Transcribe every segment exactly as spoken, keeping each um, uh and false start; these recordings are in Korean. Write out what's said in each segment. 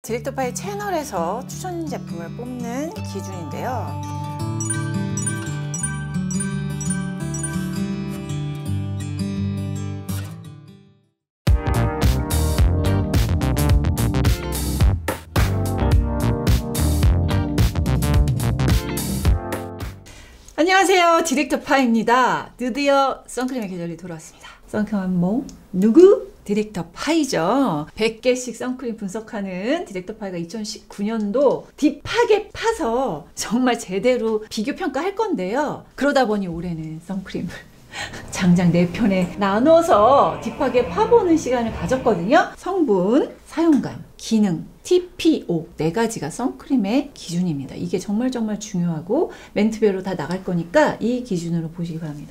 디렉터파이 채널에서 추천 제품을 뽑는 기준인데요. 안녕하세요, 디렉터파이입니다. 드디어 선크림의 계절이 돌아왔습니다. 선크림한 몸 누구? 디렉터파이죠. 백 개씩 선크림 분석하는 디렉터파이가 이천십구 년도 딥하게 파서 정말 제대로 비교 평가할 건데요. 그러다 보니 올해는 선크림을 장장 네 편에 나눠서 딥하게 파보는 시간을 가졌거든요. 성분, 사용감, 기능, 티피오 네 가지가 선크림의 기준입니다. 이게 정말 정말 중요하고 멘트별로 다 나갈 거니까 이 기준으로 보시기 바랍니다.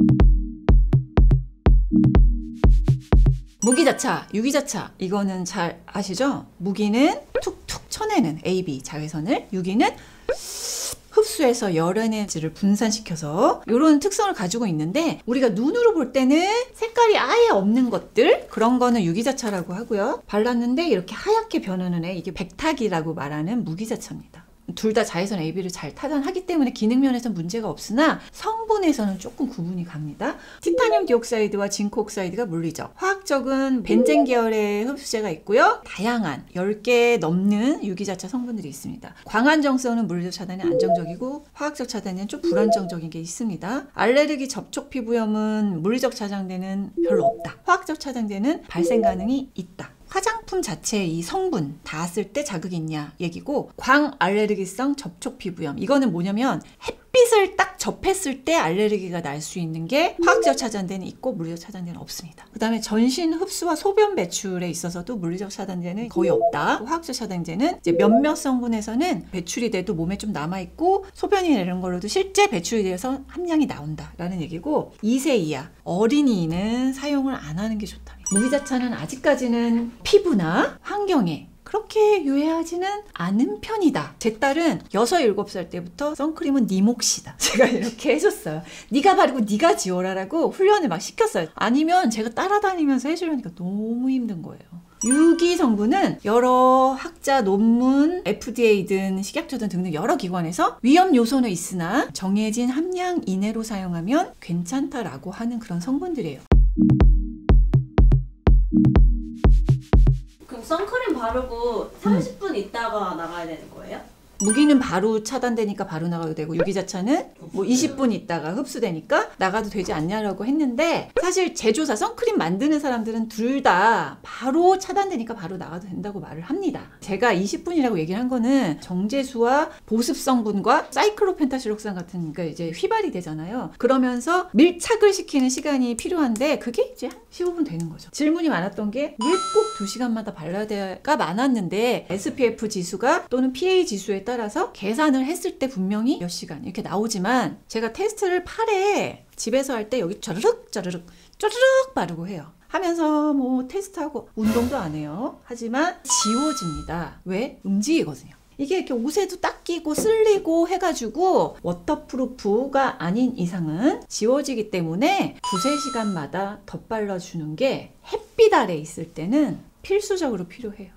무기자차, 유기자차, 이거는 잘 아시죠? 무기는 툭툭 쳐내는 에이 비 자외선을, 유기는 흡수해서 열 에너지를 분산시켜서 이런 특성을 가지고 있는데, 우리가 눈으로 볼 때는 색깔이 아예 없는 것들, 그런 거는 유기자차라고 하고요. 발랐는데 이렇게 하얗게 변하는 애, 이게 백탁이라고 말하는 무기자차입니다. 둘 다 자외선 에이 비를 잘 타단하기 때문에 기능 면에서는 문제가 없으나 성분에서는 조금 구분이 갑니다. 티타늄 디옥사이드와 징크 옥사이드가 물리적, 화학적은 벤젠 계열의 흡수제가 있고요. 다양한 열 개 넘는 유기자차 성분들이 있습니다. 광안정성은 물리적 차단이 안정적이고 화학적 차단에는 좀 불안정적인 게 있습니다. 알레르기 접촉 피부염은 물리적 차단제는 별로 없다. 화학적 차단제는 발생 가능이 있다. 화장품 자체의 이 성분 닿았을 때 자극이 있냐 얘기고, 광알레르기성 접촉 피부염, 이거는 뭐냐면 햇빛을 딱 접했을 때 알레르기가 날 수 있는 게 화학적 차단제는 있고 물리적 차단제는 없습니다. 그 다음에 전신 흡수와 소변 배출에 있어서도 물리적 차단제는 거의 없다. 화학적 차단제는 이제 몇몇 성분에서는 배출이 돼도 몸에 좀 남아있고 소변이 내는 걸로도 실제 배출이 돼서 함량이 나온다 라는 얘기고, 이 세 이하 어린이는 사용을 안 하는 게 좋다. 무기자차는 아직까지는 피부나 환경에 그렇게 유해하지는 않은 편이다. 제 딸은 여섯, 일곱 살 때부터 선크림은 네 몫이다, 제가 이렇게 해줬어요. 네가 바르고 네가 지워라 라고 훈련을 막 시켰어요. 아니면 제가 따라다니면서 해주려니까 너무 힘든 거예요. 유기 성분은 여러 학자 논문, 에프 디 에이든 식약처든 등등 여러 기관에서 위험 요소는 있으나 정해진 함량 이내로 사용하면 괜찮다라고 하는 그런 성분들이에요. 그럼 선크림 바르고 삼십 분 음. 있다가 나가야 되는 거예요? 무기는 바로 차단되니까 바로 나가도 되고, 유기자차는 뭐 이십 분 있다가 흡수되니까 나가도 되지 않냐라고 했는데, 사실 제조사, 선크림 만드는 사람들은 둘 다 바로 차단되니까 바로 나가도 된다고 말을 합니다. 제가 이십 분이라고 얘기를 한 거는 정제수와 보습 성분과 사이클로펜타시록산 같은, 그러니까 이제 휘발이 되잖아요. 그러면서 밀착을 시키는 시간이 필요한데 그게 이제 한 십오 분 되는 거죠. 질문이 많았던 게 왜 꼭 두 시간마다 발라야 돼가 많았는데, 에스 피 에프 지수가 또는 피 에이 지수에 따라서 계산을 했을 때 분명히 몇 시간 이렇게 나오지만, 제가 테스트를 팔에 집에서 할 때 여기 짜르륵 짜르륵 짜르륵 바르고 해요. 하면서 뭐 테스트하고 운동도 안 해요. 하지만 지워집니다. 왜? 음지이거든요. 이게 이렇게 옷에도 딱 끼고 쓸리고 해가지고 워터프루프가 아닌 이상은 지워지기 때문에 두세 시간마다 덧발라주는 게 햇빛 아래 있을 때는 필수적으로 필요해요.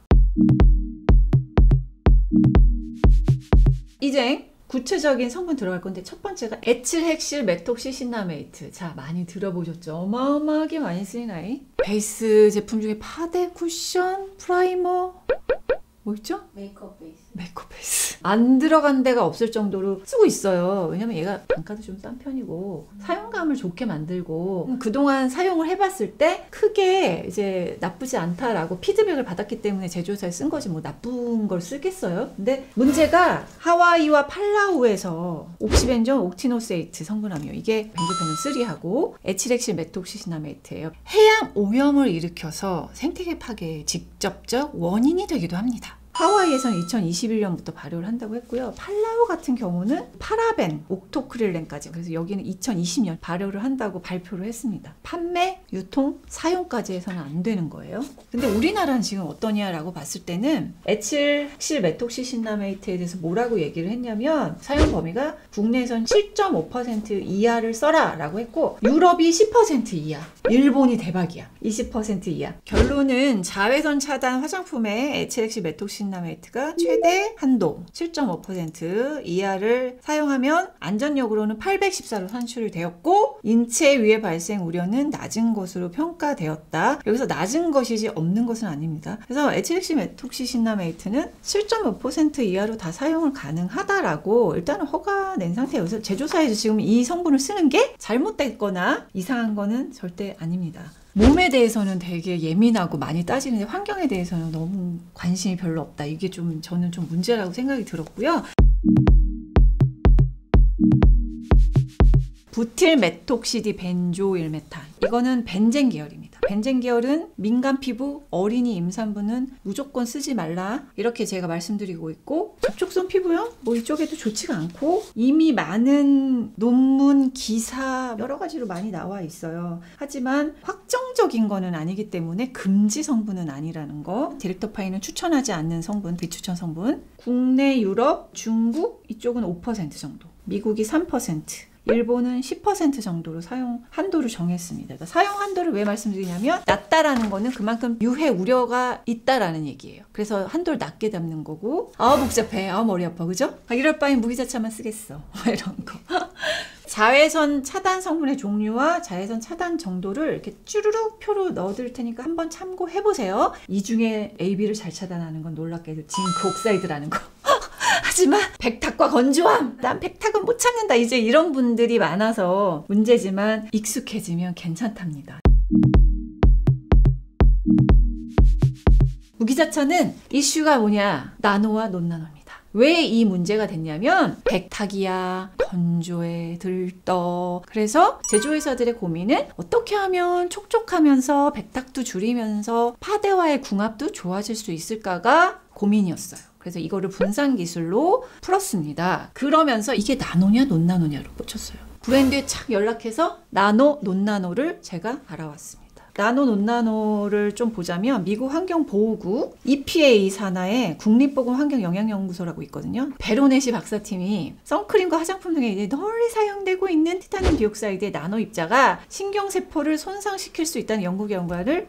이제 구체적인 성분 들어갈 건데, 첫 번째가 에틸핵실 메톡시시나메이트. 자, 많이 들어보셨죠? 어마어마하게 많이 쓰인 아이. 베이스 제품 중에 파데, 쿠션, 프라이머, 뭐 있죠? 메이크업 베이스. 메이크업 베이스. 안 들어간 데가 없을 정도로 쓰고 있어요. 왜냐면 얘가 단가도 좀 싼 편이고 사용감을 좋게 만들고, 그동안 사용을 해봤을 때 크게 이제 나쁘지 않다라고 피드백을 받았기 때문에 제조사에 쓴 거지, 뭐 나쁜 걸 쓰겠어요? 근데 문제가 하와이와 팔라우에서 옥시벤존 옥티노세이트 성분함이요. 이게 벤조페논 쓰리하고 에틸핵실 메톡시시나메이트예요. 해양 오염을 일으켜서 생태계 파괴의 직접적 원인이 되기도 합니다. 하와이에서는 이천이십일 년부터 발효를 한다고 했고요. 팔라우 같은 경우는 파라벤, 옥토크릴렌까지, 그래서 여기는 이천이십 년 발효를 한다고 발표를 했습니다. 판매, 유통, 사용까지 해서는 안 되는 거예요. 근데 우리나라는 지금 어떠냐라고 봤을 때는 에틸핵실 메톡시시나메이트에 대해서 뭐라고 얘기를 했냐면, 사용 범위가 국내에선 칠 점 오 퍼센트 이하를 써라 라고 했고, 유럽이 십 퍼센트 이하, 일본이 대박이야, 이십 퍼센트 이하. 결론은 자외선 차단 화장품에 에틸핵실 메톡시 메톡신라메이트가 최대 한도 칠 점 오 퍼센트 이하를 사용하면 안전력으로는 팔백십사로 산출이 되었고 인체 위해 발생 우려는 낮은 것으로 평가되었다. 여기서 낮은 것이지 없는 것은 아닙니다. 그래서 에치렉시 메톡시신라메이트는 칠 점 오 퍼센트 이하로 다 사용을 가능하다라고 일단은 허가 낸 상태예요. 그래서 제조사에서 지금 이 성분을 쓰는 게 잘못됐거나 이상한 거는 절대 아닙니다. 몸에 대해서는 되게 예민하고 많이 따지는데 환경에 대해서는 너무 관심이 별로 없다. 이게 좀 저는 좀 문제라고 생각이 들었고요. 부틸메톡시디 벤조일메탄, 이거는 벤젠 계열입니다. 벤젠 계열은 민감 피부, 어린이 임산부는 무조건 쓰지 말라 이렇게 제가 말씀드리고 있고, 접촉성 피부염 뭐 이쪽에도 좋지가 않고 이미 많은 논문, 기사 여러 가지로 많이 나와 있어요. 하지만 확정적인 거는 아니기 때문에 금지 성분은 아니라는 거. 디렉터파이는 추천하지 않는 성분, 비추천 성분. 국내, 유럽, 중국 이쪽은 오 퍼센트 정도, 미국이 삼 퍼센트, 일본은 십 퍼센트 정도로 사용 한도를 정했습니다. 그러니까 사용 한도를 왜 말씀드리냐면 낮다라는 거는 그만큼 유해 우려가 있다라는 얘기예요. 그래서 한도를 낮게 잡는 거고. 아 복잡해, 아 머리 아파, 그죠? 아, 이럴 바엔 무기자차만 쓰겠어 이런 거. 자외선 차단 성분의 종류와 자외선 차단 정도를 이렇게 쭈루룩 표로 넣어드릴 테니까 한번 참고해보세요. 이 중에 에이비를 잘 차단하는 건 놀랍게도 징크 옥사이드라는 거. 하지만 백탁과 건조함, 난 백탁은 못 참는다, 이제 이런 분들이 많아서 문제지만 익숙해지면 괜찮답니다. 무기자차는 이슈가 뭐냐? 나노와 논나노입니다. 왜 이 문제가 됐냐면 백탁이야, 건조해, 들떠. 그래서 제조회사들의 고민은 어떻게 하면 촉촉하면서 백탁도 줄이면서 파데와의 궁합도 좋아질 수 있을까가 고민이었어요. 그래서 이거를 분산 기술로 풀었습니다. 그러면서 이게 나노냐 논나노냐로 꽂혔어요. 브랜드에 착 연락해서 나노 논나노를 제가 알아왔습니다. 나노 논나노를 좀 보자면 미국 환경보호국 이피에이 산하에 국립보건환경영양연구소라고 있거든요. 베로네시 박사팀이 선크림과 화장품 등에 이제 널리 사용되고 있는 티타늄 디옥사이드의 나노 입자가 신경세포를 손상시킬 수 있다는 연구 결과를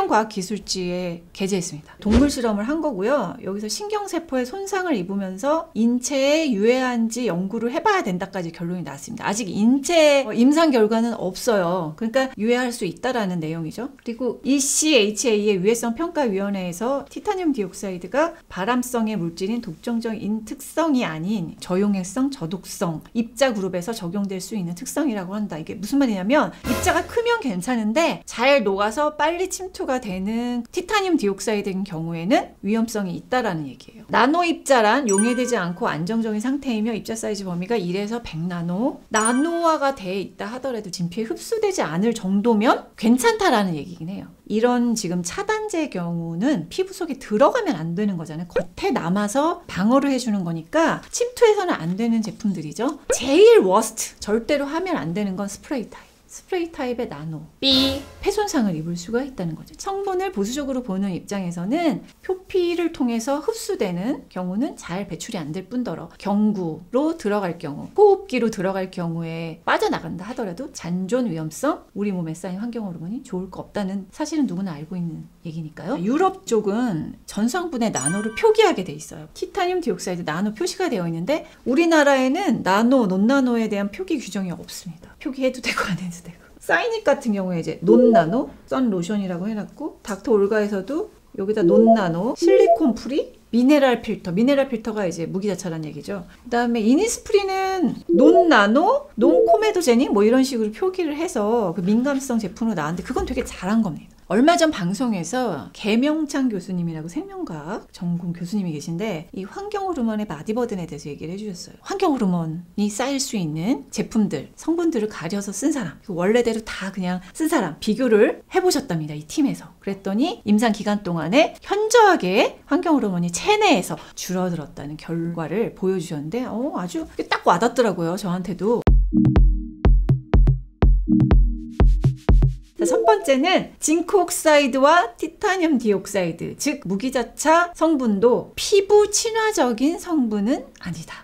환경과학기술지에 게재했습니다. 동물 실험을 한 거고요. 여기서 신경세포에 손상을 입으면서 인체에 유해한지 연구를 해봐야 된다까지 결론이 나왔습니다. 아직 인체 임상 결과는 없어요. 그러니까 유해할 수 있다라는 내용이죠. 그리고 이씨에이치에이의 유해성 평가위원회에서 티타늄 디옥사이드가 발암성의 물질인 독점적인 특성이 아닌 저용해성, 저독성 입자 그룹에서 적용될 수 있는 특성이라고 한다. 이게 무슨 말이냐면 입자가 크면 괜찮은데 잘 녹아서 빨리 침투가 되는 티타늄 디옥사이드인 경우에는 위험성이 있다라는 얘기예요. 나노 입자란 용해되지 않고 안정적인 상태이며 입자 사이즈 범위가 일에서 백 나노, 나노화가 돼 있다 하더라도 진피에 흡수되지 않을 정도면 괜찮다라는 얘기긴 해요. 이런 지금 차단제 경우는 피부 속에 들어가면 안 되는 거잖아요. 겉에 남아서 방어를 해주는 거니까 침투해서는 안 되는 제품들이죠. 제일 워스트, 절대로 하면 안 되는 건 스프레이 타입. 스프레이 타입의 나노 B 폐손상을 입을 수가 있다는 거죠. 성분을 보수적으로 보는 입장에서는 표피를 통해서 흡수되는 경우는 잘 배출이 안 될 뿐더러 경구로 들어갈 경우, 호흡기로 들어갈 경우에 빠져나간다 하더라도 잔존 위험성, 우리 몸에 쌓인 환경 호르몬이 좋을 거 없다는 사실은 누구나 알고 있는 얘기니까요. 유럽 쪽은 전 성분의 나노를 표기하게 돼 있어요. 티타늄 디옥사이드 나노 표시가 되어 있는데 우리나라에는 나노, 논나노에 대한 표기 규정이 없습니다. 표기해도 되고 안 해도 되고. 사이닉 같은 경우에 이제 논나노, 선 로션이라고 해놨고, 닥터 올가에서도 여기다 논나노, 실리콘 프리, 미네랄 필터, 미네랄 필터가 이제 무기자차란 얘기죠. 그 다음에 이니스프리는 논나노, 논코메도제닉 뭐 이런 식으로 표기를 해서 그 민감성 제품으로 나왔는데 그건 되게 잘한 겁니다. 얼마 전 방송에서 개명창 교수님이라고 생명과학 전공 교수님이 계신데 이 환경호르몬의 바디버든에 대해서 얘기를 해주셨어요. 환경호르몬이 쌓일 수 있는 제품들, 성분들을 가려서 쓴 사람, 원래대로 다 그냥 쓴 사람 비교를 해보셨답니다. 이 팀에서. 그랬더니 임상 기간 동안에 현저하게 환경호르몬이 체내에서 줄어들었다는 결과를 보여주셨는데 어, 아주 딱 와닿더라고요. 저한테도. 첫 번째는 징크 옥사이드와 티타늄 디옥사이드, 즉 무기자차 성분도 피부 친화적인 성분은 아니다.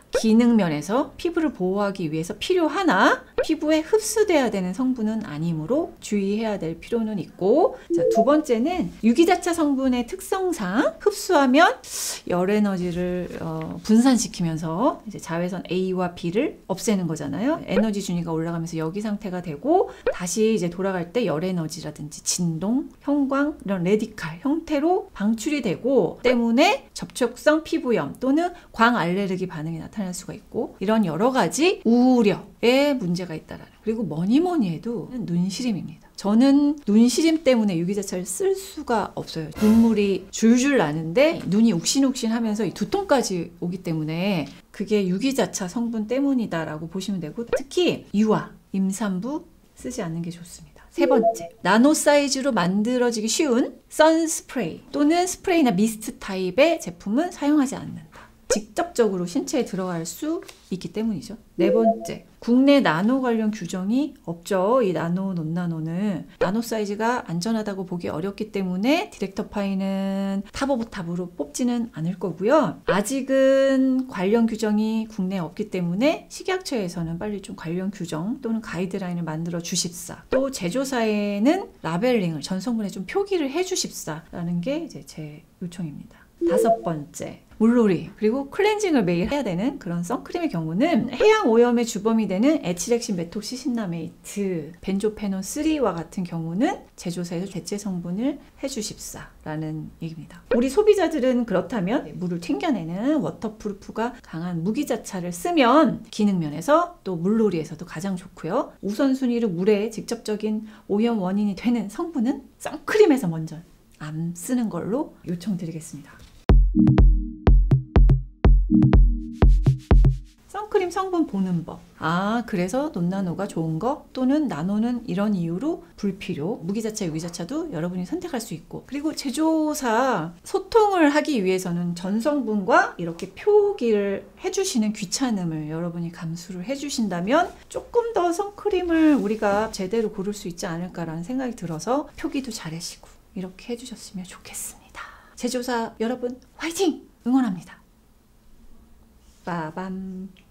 기능 면에서 피부를 보호하기 위해서 필요하나 피부에 흡수돼야 되는 성분은 아니므로 주의해야 될 필요는 있고, 자, 두 번째는 유기자차 성분의 특성상 흡수하면 열 에너지를 어, 분산시키면서 이제 자외선 A와 B를 없애는 거잖아요. 에너지 준위가 올라가면서 여기 상태가 되고 다시 이제 돌아갈 때 열 에너지라든지 진동, 형광 이런 레디칼 형태로 방출이 되고 때문에 접촉성 피부염 또는 광 알레르기 반응이 나타날 수가 있고, 이런 여러 가지 우려의 문제가 있다라는. 그리고 뭐니 뭐니 해도 눈시림입니다. 저는 눈시림 때문에 유기자차를 쓸 수가 없어요. 눈물이 줄줄 나는데 눈이 욱신욱신하면서 이 두통까지 오기 때문에 그게 유기자차 성분 때문이다라고 보시면 되고, 특히 유아, 임산부 쓰지 않는 게 좋습니다. 세 번째, 나노 사이즈로 만들어지기 쉬운 선스프레이 또는 스프레이나 미스트 타입의 제품은 사용하지 않는다. 직접적으로 신체에 들어갈 수 있기 때문이죠. 네 번째, 국내 나노 관련 규정이 없죠. 이 나노, 논나노는 나노 사이즈가 안전하다고 보기 어렵기 때문에 디렉터 파이는 탑 오브 탑으로 뽑지는 않을 거고요. 아직은 관련 규정이 국내에 없기 때문에 식약처에서는 빨리 좀 관련 규정 또는 가이드라인을 만들어 주십사. 또 제조사에는 라벨링을 전성분에 좀 표기를 해 주십사라는 게 이제 제 요청입니다. 다섯 번째, 물놀이 그리고 클렌징을 매일 해야 되는 그런 선크림의 경우는 해양 오염의 주범이 되는 에틸렉신 메톡시신나메이트, 벤조페논 삼과 같은 경우는 제조사에서 대체 성분을 해주십사라는 얘기입니다. 우리 소비자들은 그렇다면 물을 튕겨내는 워터프루프가 강한 무기자차를 쓰면 기능 면에서 또 물놀이에서도 가장 좋고요. 우선순위로 물의 직접적인 오염 원인이 되는 성분은 선크림에서 먼저 안 쓰는 걸로 요청드리겠습니다. 선크림 성분 보는 법. 아, 그래서 논나노가 좋은 거 또는 나노는 이런 이유로 불필요. 무기자차, 유기자차도 여러분이 선택할 수 있고, 그리고 제조사 소통을 하기 위해서는 전성분과 이렇게 표기를 해주시는 귀찮음을 여러분이 감수를 해주신다면 조금 더 선크림을 우리가 제대로 고를 수 있지 않을까라는 생각이 들어서 표기도 잘하시고 이렇게 해주셨으면 좋겠습니다. 제조사 여러분 화이팅! 응원합니다. 빠밤.